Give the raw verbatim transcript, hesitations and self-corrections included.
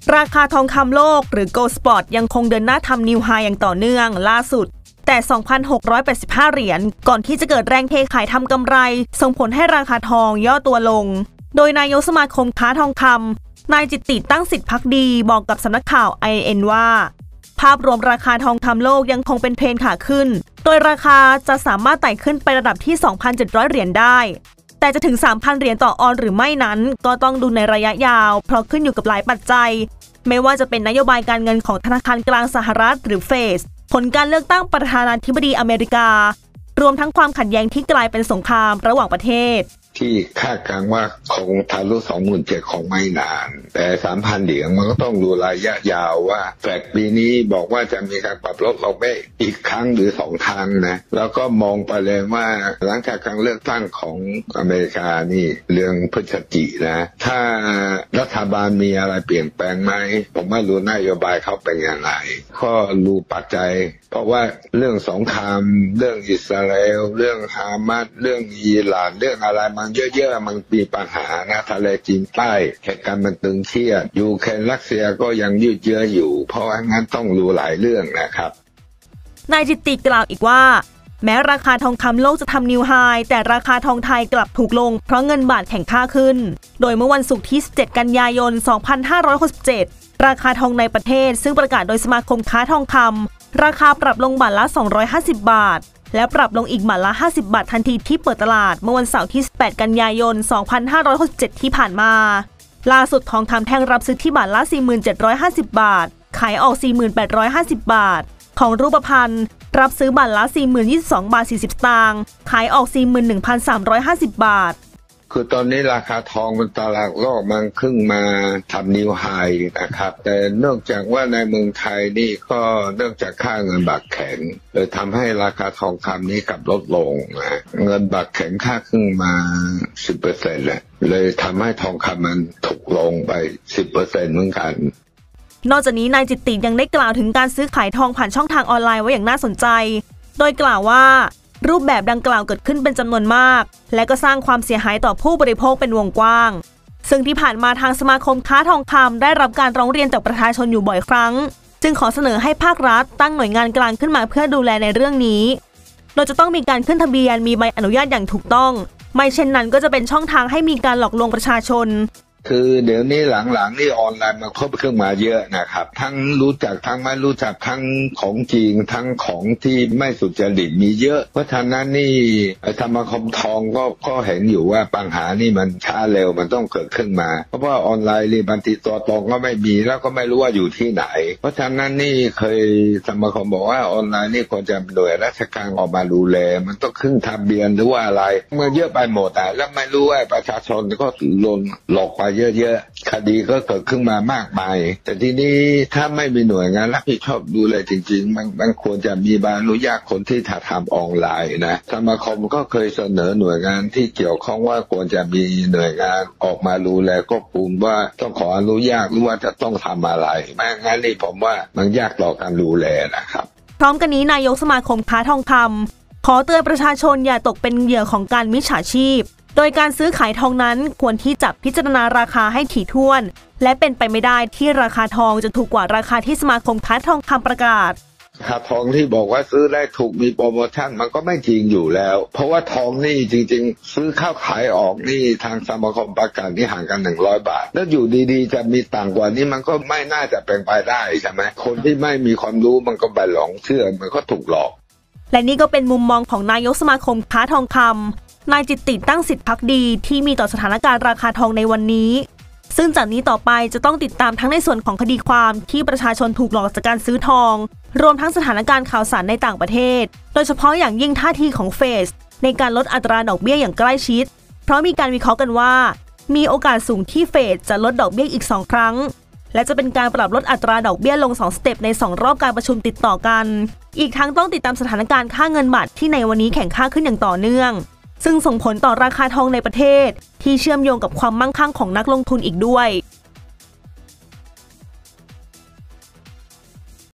ราคาทองคำโลกหรือ Gold Spot ยังคงเดินหน้าทำนิวไฮอย่างต่อเนื่องล่าสุดแต่ สองพันหกร้อยแปดสิบห้า เหรียญก่อนที่จะเกิดแรงเทขายทำกำไรส่งผลให้ราคาทองย่อตัวลงโดยนายกสมาคมค้าทองคำนายจิตติตั้งสิทธิภักดีบอกกับสำนักข่าว ไอ เอ็น ว่าภาพรวมราคาทองคำโลกยังคงเป็นเทรนขาขึ้นโดยราคาจะสามารถไต่ขึ้นไประดับที่ สองพันเจ็ดร้อย เหรียญได้แต่จะถึง สามพัน เหรียญต่อออนหรือไม่นั้นก็ต้องดูในระยะยาวเพราะขึ้นอยู่กับหลายปัจจัยไม่ว่าจะเป็นนโยบายการเงินของธนาคารกลางสหรัฐหรือเฟดผลการเลือกตั้งประธานาธิบดีอเมริการวมทั้งความขัดแย้งที่กลายเป็นสงครามระหว่างประเทศที่คาดการณ์ว่าคงทะลุ สองหมื่นเจ็ดพัน ของไม่นานแต่ สามพัน เหรียญมันก็ต้องดูระยะยาวว่าแฟดปีนี้บอกว่าจะมีการปรับลดลงได้อีกครั้งหรือสองครั้งนะแล้วก็มองไปเลยว่าหลังจากการเลือกตั้งของอเมริกานี่เรื่องพฤศจิกายนนะถ้ารัฐบาลมีอะไรเปลี่ยนแปลงไหมผมไม่รู้นโยบายเขาเป็นยังไงก็รู้ปัจจัยเพราะว่าเรื่องสงครามเรื่องอิสราเอลเรื่องฮามาสเรื่องอิหร่านเรื่องอะไรมันเยอะๆมันมีปัญหานะทะเลจีนใต้เหตุการณ์มันตึงเครียดยูเครนรัสเซียก็ยังยืดเยื้ออยู่เพราะว่างั้นต้องรู้หลายเรื่องนะครับนายจิตติกล่าวอีกว่าแม้ราคาทองคำโลกจะทำนิวไฮแต่ราคาทองไทยกลับถูกลงเพราะเงินบาทแข็งค่าขึ้นโดยเมื่อวันศุกร์ที่สิบเจ็ดกันยายนสองพันห้าร้อยหกสิบเจ็ดราคาทองในประเทศซึ่งประกาศโดยสมาคมค้าทองคำราคาปรับลงบาทละสองร้อยห้าสิบบาทและปรับลงอีกบาทละห้าสิบบาททันทีที่เปิดตลาดเมื่อวันเสาร์ที่สิบแปดกันยายนสองพันห้าร้อยหกสิบเจ็ดที่ผ่านมาล่าสุดทองคำแท่งรับซื้อที่บาทละ สี่หมื่นเจ็ดร้อยห้าสิบบาทขายออก สี่หมื่นแปดร้อยห้าสิบบาทของรูปพรรณรับซื้อบาทละ สี่หมื่นยี่สิบสองบาทสี่สิบสตางค์ขายออก สี่หมื่นหนึ่งพันสามร้อยห้าสิบบาทคือตอนนี้ราคาทองบนตลาดโลกมันขึ้นมาทำนิวไฮนะครับแต่เนื่องจากว่าในเมืองไทยนี่ก็เนื่องจากค่าเงินบาทแข็งเลยทำให้ราคาทองคำนี้กลับลดลงนะเงินบาทแข็งค่าขึ้นมา สิบเปอร์เซ็นต์ แหละเลยทำให้ทองคำมันถูกลงไป สิบเปอร์เซ็นต์ เหมือนกันนอกจากนี้นายจิตติยังได้กล่าวถึงการซื้อขายทองผ่านช่องทางออนไลน์ไว้อย่างน่าสนใจโดยกล่าวว่ารูปแบบดังกล่าวเกิดขึ้นเป็นจำนวนมากและก็สร้างความเสียหายต่อผู้บริโภคเป็นวงกว้างซึ่งที่ผ่านมาทางสมาคมค้าทองคำได้รับการร้องเรียนจากประชาชนอยู่บ่อยครั้งจึงขอเสนอให้ภาครัฐตั้งหน่วยงานกลางขึ้นมาเพื่อดูแลในเรื่องนี้โดยจะต้องมีการขึ้นทะเบียนมีใบอนุญาตอย่างถูกต้องไม่เช่นนั้นก็จะเป็นช่องทางให้มีการหลอกลวงประชาชนคือเดี๋ยวนี้หลังๆนี่ออนไลน์มันเข้าไปขึ้นมาเยอะนะครับทั้งรู้จักทั้งไม่รู้จักทั้งของจริงทั้งของที่ไม่สุจริตมีเยอะเพราะฉะนั้นนี่สมาคมทองก็ก็เห็นอยู่ว่าปัญหานี่มันช้าเร็วมันต้องเกิดขึ้นมาเพราะว่าออนไลน์นี่บางทีตัวตรงก็ไม่มีแล้วก็ไม่รู้ว่าอยู่ที่ไหนเพราะฉะนั้นนี่เคยสมาคมบอกว่าออนไลน์นี่ควรจะหน่วยราชการออกมาดูแลมันต้องขึ้นทะเบียนหรือว่าอะไรมันเยอะไปหมดอ่ะแล้วไม่รู้ว่าประชาชนก็โดนหลอกไปเยอะๆคดีก็เกิดขึ้นมามากมายแต่ทีนี้ถ้าไม่มีหน่วยงานรับผิดชอบดูแลจริงๆมันมันควรจะมีใบอนุญาตคนที่ถ่ายทำออนไลน์นะสมาคมก็เคยเสนอหน่วยงานที่เกี่ยวข้องว่าควรจะมีหน่วยงานออกมาดูแลควบคุมว่าต้องขออนุญาตหรือว่าจะต้องทำอะไรไม่งั้นนี่ผมว่ามันยากต่อการดูแลนะครับพร้อมกันนี้นายกสมาคมค้าทองคำขอเตือนประชาชนอย่าตกเป็นเหยื่อของการมิจฉาชีพโดยการซื้อขายทองนั้นควรที่จะพิจารณาราคาให้ถี่ถ้วนและเป็นไปไม่ได้ที่ราคาทองจะถูกกว่าราคาที่สมาคมค้าทองคำประกาศราคาทองที่บอกว่าซื้อได้ถูกมีโปรโมชั่นมันก็ไม่จริงอยู่แล้วเพราะว่าทองนี่จริงๆซื้อเข้าขายออกนี่ทางสมาคมประกาศนี่ห่างกันหนึ่งร้อยบาทแล้วอยู่ดีๆจะมีต่างกว่านี้มันก็ไม่น่าจะเป็นไปได้ใช่ไหมคนที่ไม่มีความรู้มันก็ไปหลงเชื่อมันก็ถูกหลอกและนี่ก็เป็นมุมมองของนายกสมาคมค้าทองคำนายจิตติตั้งสิทธิภักดีที่มีต่อสถานการณ์ราคาทองในวันนี้ซึ่งจากนี้ต่อไปจะต้องติดตามทั้งในส่วนของคดีความที่ประชาชนถูกหลอกจากการซื้อทองรวมทั้งสถานการณ์ข่าวสารในต่างประเทศโดยเฉพาะอย่างยิ่งท่าทีของเฟดในการลดอัตราดอกเบี้ยอย่างใกล้ชิดเพราะมีการวิเคราะห์กันว่ามีโอกาสสูงที่เฟดจะลดดอกเบี้ยอีกสองครั้งและจะเป็นการปรับลดอัตราดอกเบี้ยลงสองสเต็ปในสองรอบการประชุมติดต่อกันอีกทั้งต้องติดตามสถานการณ์ค่าเงินบาทที่ในวันนี้แข็งค่าขึ้นอย่างต่อเนื่องซึ่งส่งผลต่อราคาทองในประเทศที่เชื่อมโยงกับความมั่งคั่งของนักลงทุนอีกด้วย